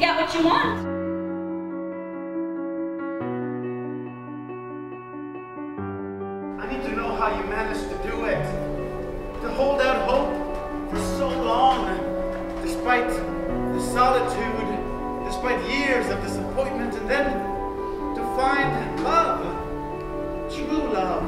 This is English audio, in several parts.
get what you want. I need to know how you managed to do it. To hold out hope for so long, despite the solitude, despite years of disappointment, and then to find love, true love.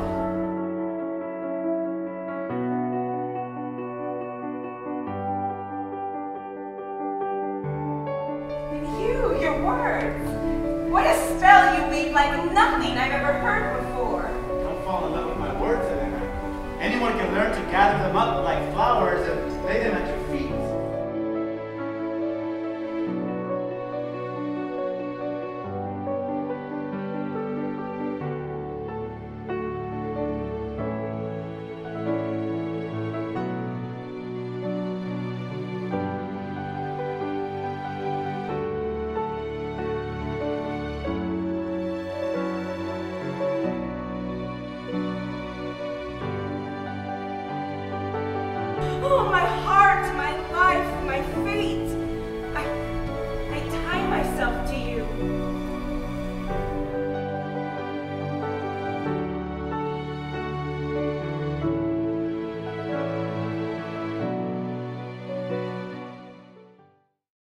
Your words. What a spell you weave like nothing I've ever heard before. Don't fall in love with my words, Elena. Anyone can learn to gather them up like flowers and lay them at your feet. Oh, my heart.